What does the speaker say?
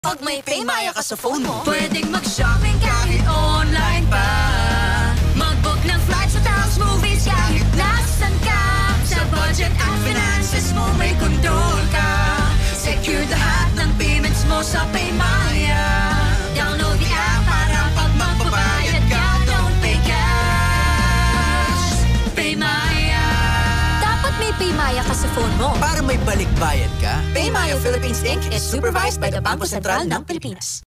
Pag may PayMaya ka sa phone mo, pwedeng mag-shopping kahit online pa. Mag-book ng flights, hotels, movies kahit nasan ka. Sa budget at finances mo may control ka. Secure lahat ng payments mo sa PayMaya. Download the app para pag magbabayad ka, don't pay cash. PayMaya. dapat may PayMaya ka sa phone mo. Para may balik bayad ka. PayMaya Philippines Inc. is supervised by the Bangko Sentral ng Pilipinas.